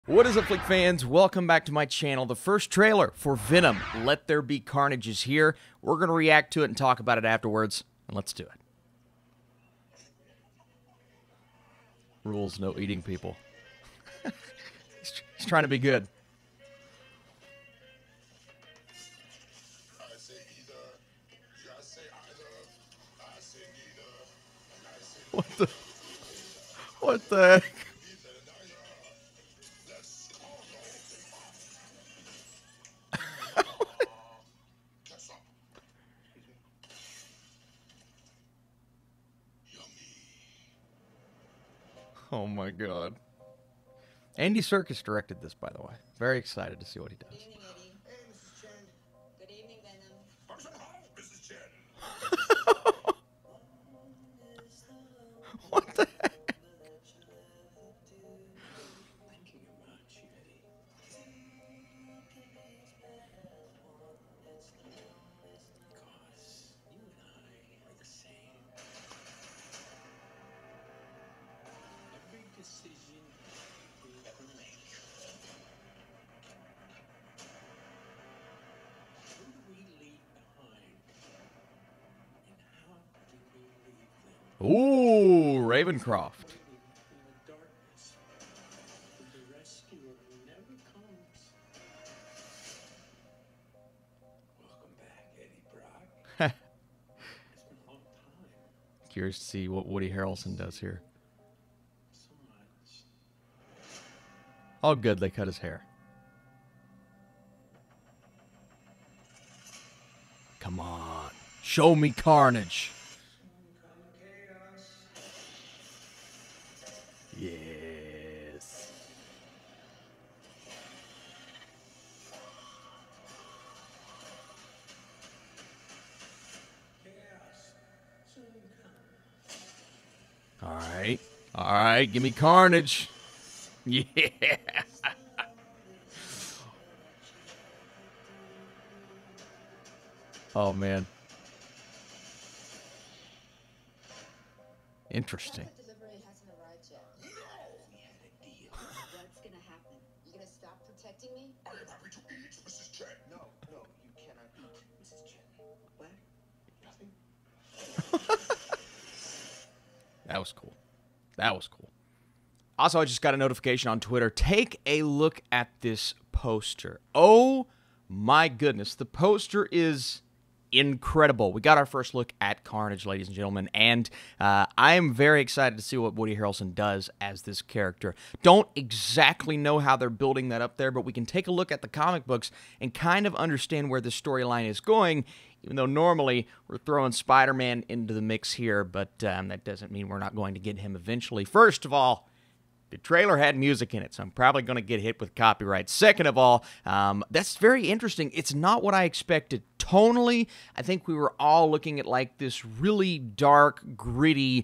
What is up, Flick fans? Welcome back to my channel. The first trailer for Venom, Let There Be Carnage, is here. We're going to react to it and talk about it afterwards, and let's do it. Rules, no eating people. He's trying to be good. What the heck? Oh my god. Andy Serkis directed this, by the way. Very excited to see what he does. Good evening, Eddie. Hey, Mrs. Chen. Good evening, Venom. Mrs. Chen. What the heck? Thinking about you, Eddie. Because you and I are the same. Every decision we ever make. Who do we leave behind? And how do we leave them? Ooh, Ravencroft. Waiting in the darkness. The rescuer who never comes. Welcome back, Eddie Brock. It's been a long time. Curious to see what Woody Harrelson does here. So much. Oh, good, they cut his hair. Come on, show me Carnage. Yes. Chaos soon comes. All right, give me Carnage. Yeah. Oh man. Interesting. The delivery hasn't arrived yet. We had a deal. What's gonna happen? You gonna stop protecting me? I am happy to eat, Mrs. Chen. No, you cannot eat, Mrs. Chen. What? Nothing. That was cool. That was cool. Also, I just got a notification on Twitter. Take a look at this poster. Oh my goodness. The poster is incredible. We got our first look at Carnage, ladies and gentlemen, and I am very excited to see what Woody Harrelson does as this character. Don't exactly know how they're building that up there, but we can take a look at the comic books and kind of understand where the storyline is going, even though normally we're throwing Spider-Man into the mix here, but that doesn't mean we're not going to get him eventually. First of all, the trailer had music in it, so I'm probably going to get hit with copyright. Second of all, that's very interesting. It's not what I expected. Tonally, I think we were all looking at like this really dark, gritty,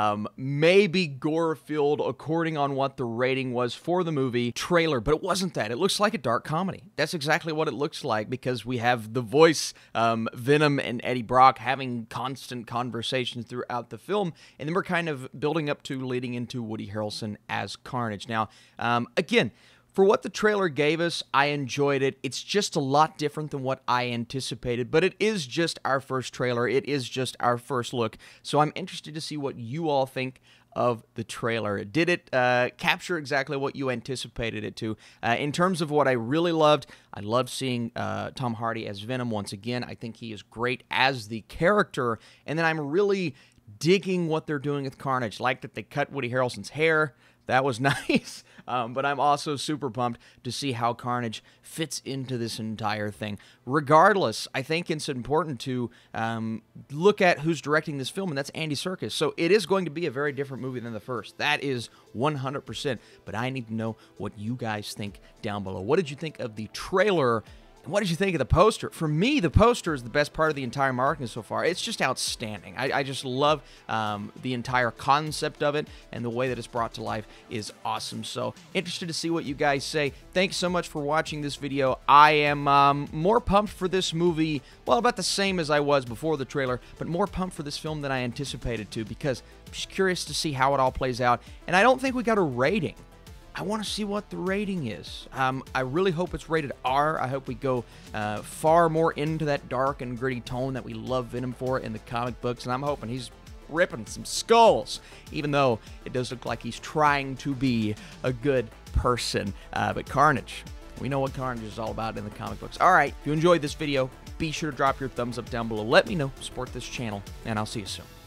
maybe gore-filled, according on what the rating was for the movie, trailer, but it wasn't that. It looks like a dark comedy. That's exactly what it looks like because we have the voice, Venom and Eddie Brock having constant conversations throughout the film, and then we're kind of building up to leading into Woody Harrelson as Carnage. Now, again, for what the trailer gave us, I enjoyed it. It's just a lot different than what I anticipated, but it is just our first trailer. It is just our first look, so I'm interested to see what you all think of the trailer. Did it capture exactly what you anticipated it to? In terms of what I really loved, I loved seeing Tom Hardy as Venom once again. I think he is great as the character, and then I'm really digging what they're doing with Carnage. Like that they cut Woody Harrelson's hair. That was nice, but I'm also super pumped to see how Carnage fits into this entire thing. Regardless, I think it's important to look at who's directing this film, and that's Andy Serkis. So it is going to be a very different movie than the first. That is 100%, but I need to know what you guys think down below. What did you think of the trailer? What did you think of the poster? For me, the poster is the best part of the entire marketing so far. It's just outstanding. I just love the entire concept of it, and the way that it's brought to life is awesome. So, interested to see what you guys say. Thanks so much for watching this video. I am more pumped for this movie, well, about the same as I was before the trailer, but more pumped for this film than I anticipated to, because I'm just curious to see how it all plays out. And I don't think we got a rating I want to see what the rating is. I really hope it's rated R. I hope we go far more into that dark and gritty tone that we love Venom for in the comic books, and I'm hoping he's ripping some skulls, even though it does look like he's trying to be a good person. But Carnage, we know what Carnage is all about in the comic books. All right, if you enjoyed this video, be sure to drop your thumbs up down below. Let me know, support this channel, and I'll see you soon.